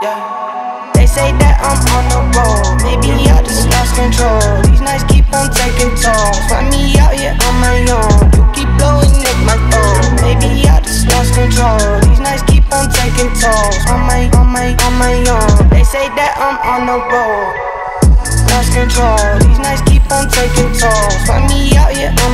Yeah. They say that I'm on the road, maybe I just lost control. These nights keep on taking tolls, find me out here on my own. You keep blowing up my phone, maybe I just lost control. These nights keep on taking tolls, on my own. They say that I'm on the road, lost control. These nights keep on taking tolls, find me out here on